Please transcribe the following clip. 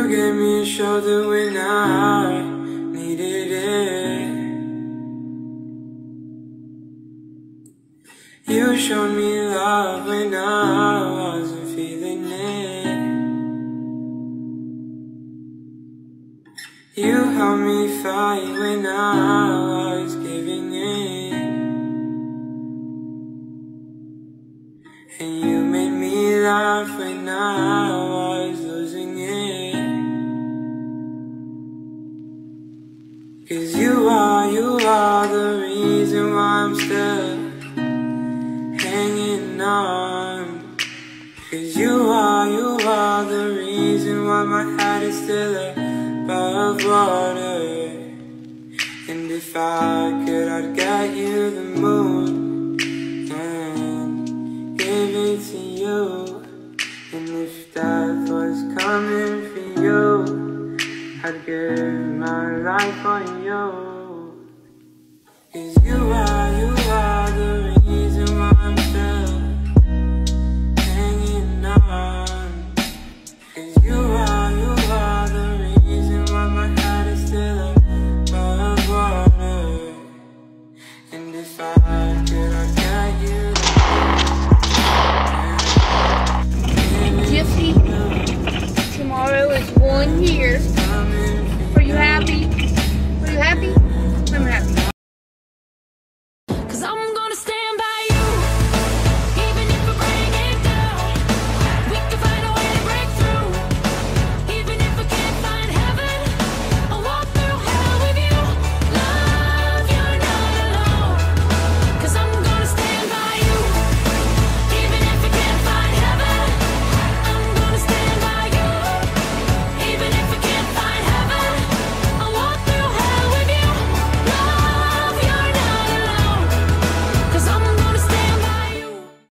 You gave me a shoulder when I needed it. You showed me love when I wasn't feeling it. You helped me fight when I was giving in. And you made me laugh when I was losing it. 'Cause you are the reason why I'm still hanging on. 'Cause you are the reason why my head is still above water. And if I could, I'd get you the moon and give it to you. And if death was coming for you, I'd give my life for you.